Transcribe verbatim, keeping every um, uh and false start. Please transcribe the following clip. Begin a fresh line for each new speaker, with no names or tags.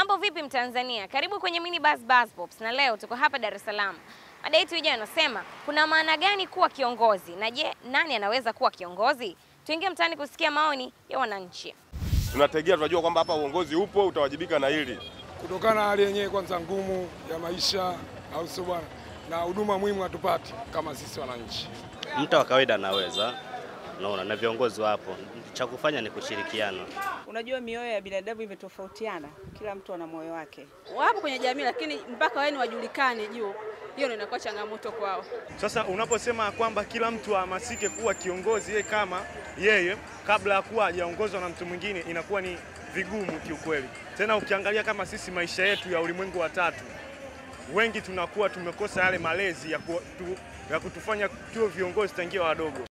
Mambo vipi Mtanzania? Karibu kwenye Mini Buzz Buzz Pops na leo tuko hapa Dar es Salaam. Mada yetu ijayo inasema kuna maana gani kuwa kiongozi? Na je, nani anaweza kuwa kiongozi? Tuingie mtaani kusikia maoni ya wananchi.
Tunategea tunajua kwamba hapa uongozi upo, utawajibika na hili.
Kutokana na hali yenyewe kwanza ngumu ya maisha au sio bwana, na huduma muhimu hatupati kama sisi wananchi.
Mtu wa kawaida anaweza, naona na viongozi wapo. Cha kufanya ni kushirikiana.
Unajua mioyo ya binadamu imetofautiana, kila mtu ana moyo wake.
Wapo kwenye jamii lakini mpaka wao wajulikane juu, hiyo ndio inakuwa changamoto kwao.
Sasa unaposema kwamba kila mtu ahamasike kuwa kiongozi yeye kama yeye kabla ya kuwa hajaongozwa na mtu mwingine, inakuwa ni vigumu kiukweli. Tena ukiangalia kama sisi maisha yetu ya ulimwengu wa tatu, wengi tunakuwa tumekosa yale malezi ya, ku, tu, ya kutufanya tuwe viongozi tangia wadogo.